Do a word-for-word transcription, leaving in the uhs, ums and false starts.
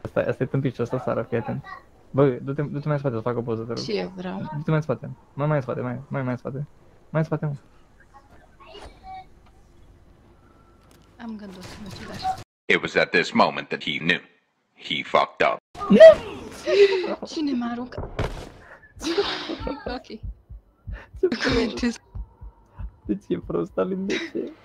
Asta, asta e tâmpit și asta sară, fii atent. Bă, du-te, du-te mai în spate să fac o poză, te rog. Ce vreau? Du-te mai în spate. Mai mai în spate, mai, mai mai în spate. Mai în spate, mă. Am gândul să mă ciudași. It was at this moment that he knew. He fucked up. Cine m-a aruncat? Ok. Ce prost, Comentez. de ce e prost, Alin, de ce?